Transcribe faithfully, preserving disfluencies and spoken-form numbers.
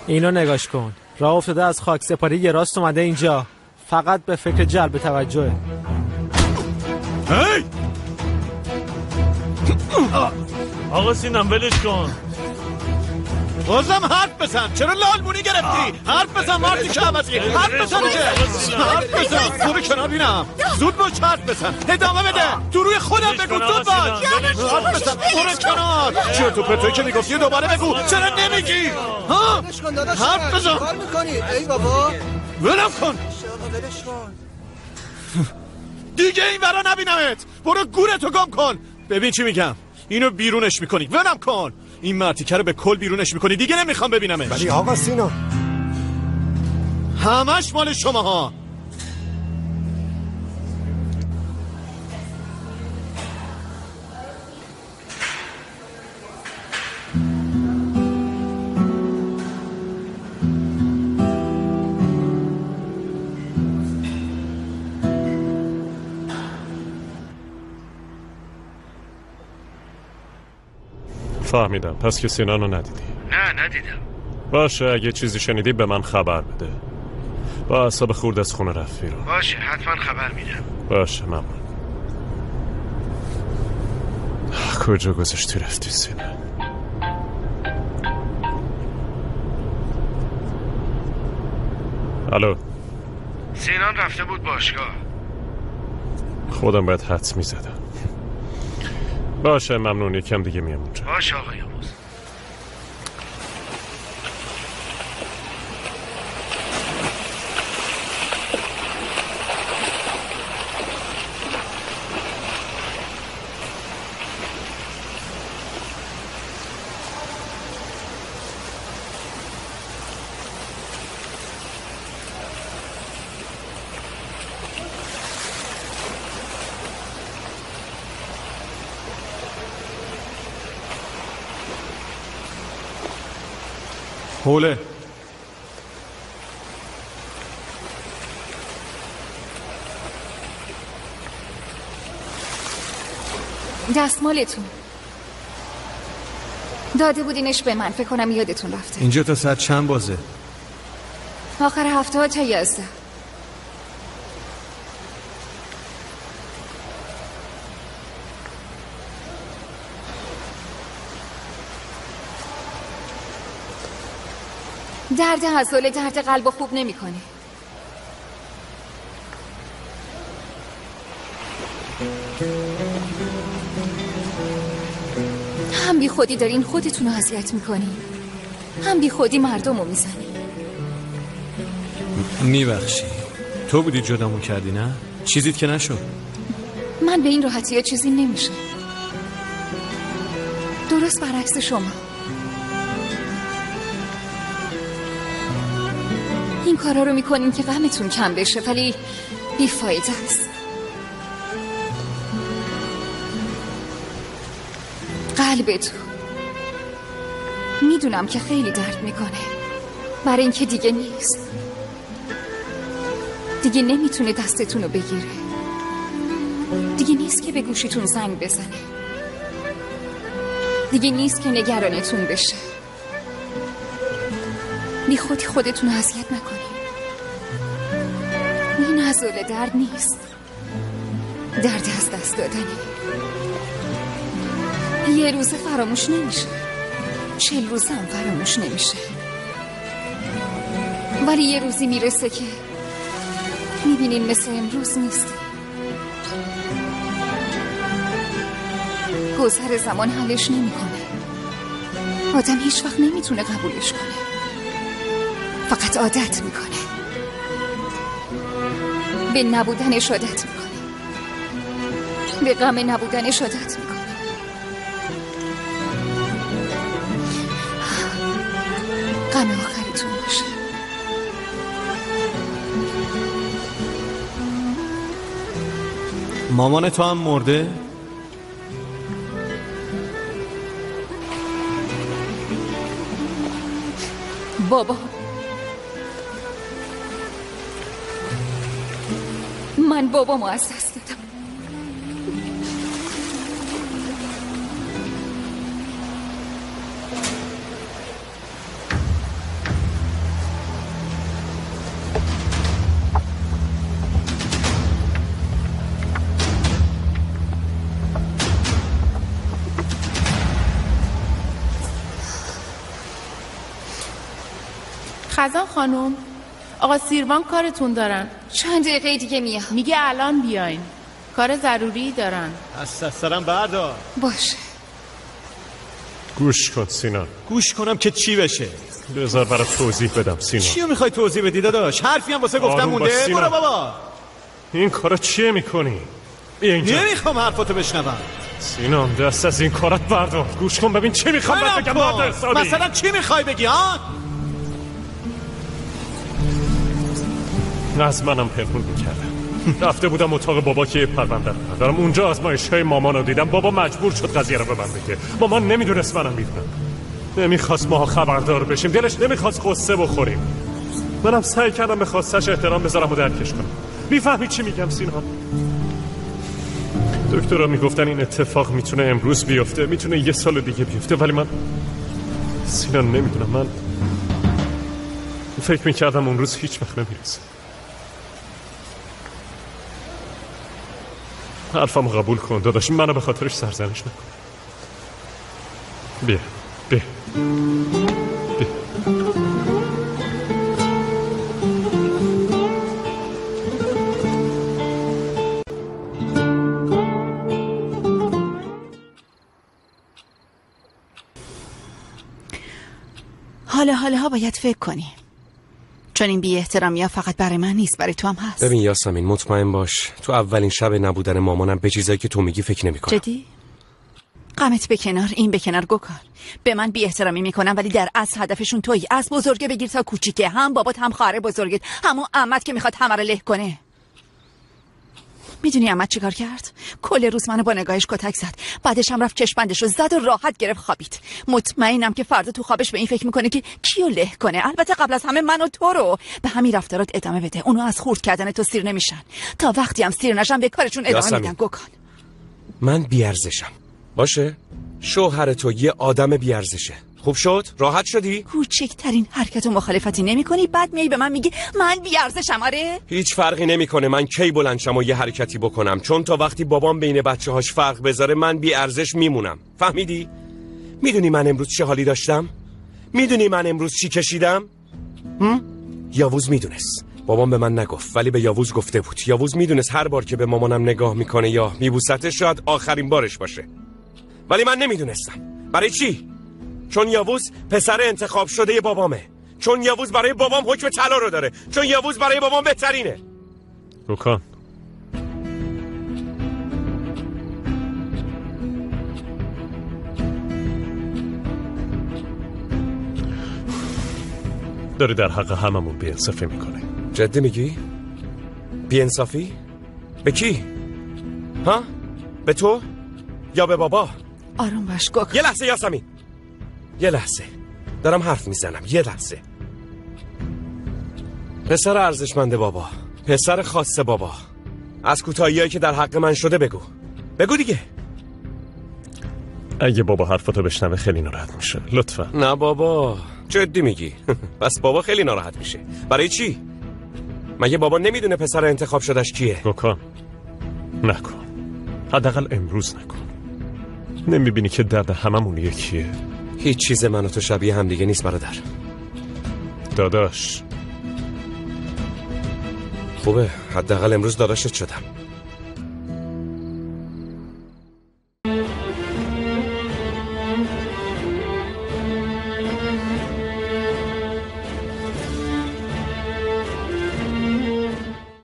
اینو نگاش کن، راه افتاده از خاک سپاری یه راست اومده اینجا، فقط به فکر جلب توجهه. هی! آقا سینم ولش کن. بازم حرف بزن. چرا لالمونی گرفتی؟ حرف بزن مارتی شعبتی. حرف بزن دیگه. حرف بزن. برو کنار بینم. زود باش حرف بزن. ادامه بده. تو روی خودم بگو. زود باش. حرف بزن. برو کنار. چرا تو پرتوی که میگفتی دوباره بگو. چرا نمیگی؟ ها؟ حرف بزن. کار میکنی؟ ای بابا. ولم کن. دیگه این ورا نبینمت. برو گورتو گم کن. ببین چی میگم. اینو بیرونش میکنی. ولم کن. این مرتیکه رو به کل بیرونش میکنی. دیگه نمیخوام ببینمش. ولی آقا سینا همش مال شماها. فهمیدم. پس که سینانو ندیدی؟ نه ندیدم. باشه اگه چیزی شنیدی به من خبر بده. با اعصاب خورد از خونه رفت بیرون. باشه حتما خبر میدم. باشه ممنون. کجا گذاشتی رفتی سینا؟ الو. سینان رفته بود باشگاه. خودم باید حدس میزدم. باشه ممنون. یکم دیگه میام اونجا. باشه آقای آموز. حوله دستمالتون داده بودینش به من. فکر کنم یادتون رفته. اینجا تا ساعت چند بازه؟ آخر هفته ها تا یازده. درد هزاله درد قلب خوب نمی کنه. هم بی خودی دارین خودتون رو اذیت میکنین، هم بی خودی مردم رو میزنین. میبخشی تو بودی جدامون کردی نه؟ چیزیت که نشد. من به این راحتی ها چیزی نمیشه. درست برعکس شما. این کارا رو میکنین که غمتون کم بشه ولی بیفایده است. قلبتون میدونم که خیلی درد میکنه برای اینکه دیگه نیست، دیگه نمیتونه دستتون رو بگیره، دیگه نیست که به گوشتون زنگ بزنه، دیگه نیست که نگرانتون بشه. بی خودی خودتون رو اذیت نکنید. این عضله درد نیست، درد از دست دادنه. یه روزه فراموش نمیشه، چل روزه هم فراموش نمیشه، ولی یه روزی میرسه که میبینین مثل امروز نیست. گذر زمان حلش نمیکنه. آدم هیچ وقت نمیتونه قبولش کنه، فقط عادت میکنه. به نبودنش عادت میکنه، به غم نبودنش عادت میکنه. غم آخرتون باشه. مامان تو هم مرده؟ بابا من بابامو از دست دادم. خزان خانم، آقا سیروان کارتون دارن. چند دقیقه دیگه میام. میگه الان بیاین، کار ضروری دارن. از سرم بردار. باشه. گوش کن سینان. گوش کنم که چی بشه؟ بذار برای توضیح بدم سینان. چیو میخوای توضیح بدی داداش؟ حرفی هم واسه گفتم مونده؟ برو بابا. این کارا چیه میکنی؟ نمیخوام حرفاتو بشنوم. سینان دست از این کارت بردار. گوش کن ببین چی میخوام بگم. مثلا چی میخوای بگی ها؟ از منم پنهون میکردم. رفته بودم اتاق بابا که پرونده رو دارم. اونجا آزمایش‌های مامان رو دیدم. بابا مجبور شد قضیه رو به من بگه. مامان نمیدونست منم میدونم. نمیخواست ما خبردار بشیم. دلش نمیخواست قصه بخوریم. منم سعی کردم به خواستش احترام بذارم و درکش کنم. میفهمی چی میگم سینان؟ دکترها میگفتن این اتفاق میتونه امروز بیفته، میتونه یه سال دیگه بیفته، ولی من سینان نمیدونم. من فکر میکردم اون روز هیچ وقت نمیرسه. حرفم قبول کن داداش، منو به خاطرش سرزنش نکن. بیا بیا بیا. حالا حالا ها باید فکر کنی، چون این بی احترامی ها فقط برای من نیست، برای تو هم هست. ببین یاسمین مطمئن باش تو اولین شب نبودن مامانم به چیزایی که تو میگی فکر نمی کنم. جدی؟ غمت به کنار، این به کنار گوکار. به من بی احترامی میکنن ولی در اصل هدفشون تویی. از بزرگه بگیر تا کوچیکه، هم بابات هم خواهر بزرگت، همون عمت که میخواد همه رو له کنه. میدونی عمت چیکار کرد؟ کل روز منو با نگاهش کتک زد، بعدش هم رفت چشمندشو زد و راحت گرفت خوابید. مطمئنم که فردا تو خوابش به این فکر میکنه که کیو له کنه. البته قبل از همه من و تو رو. به همین رفتارات ادامه بده، اونو از خورد کردن تو سیر نمیشن. تا وقتی هم سیر نشن به کارشون ادامه میدن. گوکان من بیارزشم باشه؟ شوهر تو یه آدم بیارزشه. خوب شد؟ راحت شدی؟ کوچکترین حرکت و مخالفتی نمی کنی، بعد میای به من میگی من بیارزشم. آره هیچ فرقی نمیکنه من کی بلندشم و یه حرکتی بکنم، چون تا وقتی بابام بین بچه هاش فرق بذاره من بیارزش میمونم. فهمیدی؟ میدونی من امروز چه حالی داشتم؟ میدونی من امروز چی کشیدم؟ هم؟ یاووز میدونست. بابام به من نگفت ولی به یاووز گفته بود. یاووز میدونست هر بار که به مامانم نگاه میکنه یا میبوستش شاید آخرین بارش باشه، ولی من نمیدونستم. برای چی؟ چون یاووز پسر انتخاب شده بابامه، چون یاووز برای بابام حکم طلا رو داره، چون یاووز برای بابام بهترینه. روکان داری در حق هممون بی‌انصافی میکنه. جدی میگی؟ بی‌انصافی؟ به کی؟ ها؟ به تو؟ یا به بابا؟ آروم باش گوکان. یه لحظه یاسمین، یه لحظه دارم حرف میزنم. یه لحظه. پسر ارزشمند بابا، پسر خاص بابا، از کوتاهیایی که در حق من شده بگو. بگو دیگه. اگه بابا حرفتو بشنوه خیلی ناراحت میشه. لطفا. نه بابا، جدی میگی؟ پس بابا خیلی ناراحت میشه. برای چی؟ مگه بابا نمیدونه پسر انتخاب شدهش کیه؟ گوکان نکن، حداقل امروز نکن. نمیبینی که درد هممون یکیه؟ هیچ چیز من و تو شبیه هم دیگه نیست برادر. داداش خوبه، حداقل امروز داداشت شدم.